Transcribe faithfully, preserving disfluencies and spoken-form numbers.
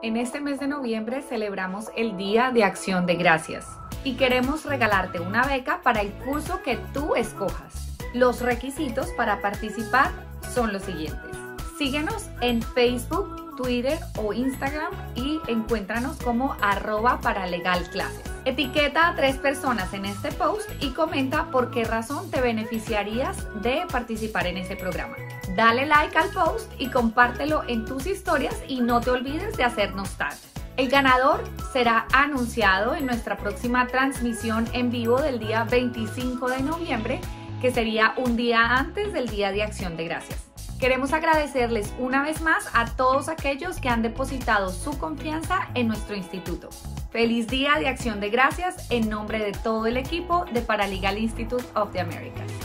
En este mes de noviembre celebramos el Día de Acción de Gracias y queremos regalarte una beca para el curso que tú escojas. Los requisitos para participar son los siguientes. Síguenos en Facebook, Twitter o Instagram y encuéntranos como arroba paralegalclases. Etiqueta a tres personas en este post y comenta por qué razón te beneficiarías de participar en ese programa. Dale like al post y compártelo en tus historias y no te olvides de hacernos tag. El ganador será anunciado en nuestra próxima transmisión en vivo del día veinticinco de noviembre, que sería un día antes del Día de Acción de Gracias. Queremos agradecerles una vez más a todos aquellos que han depositado su confianza en nuestro instituto. Feliz Día de Acción de Gracias en nombre de todo el equipo de Paralegal Institute of the Americas.